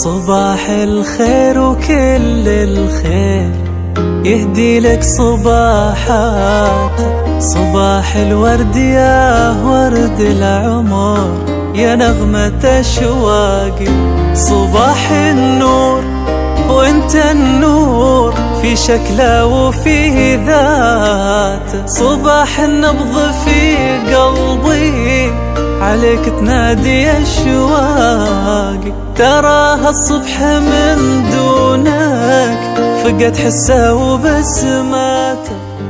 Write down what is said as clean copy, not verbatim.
صباح الخير وكل الخير يهدي لك صباحات. صباح الورد يا ورد العمر يا نغمة أشواقي. صباح النور وانت النور في شكله وفيه ذاته. صباح النبض في قلبي عليك تنادي أشواقي. تراها الصبح من دونك فقد حسه وبسماته.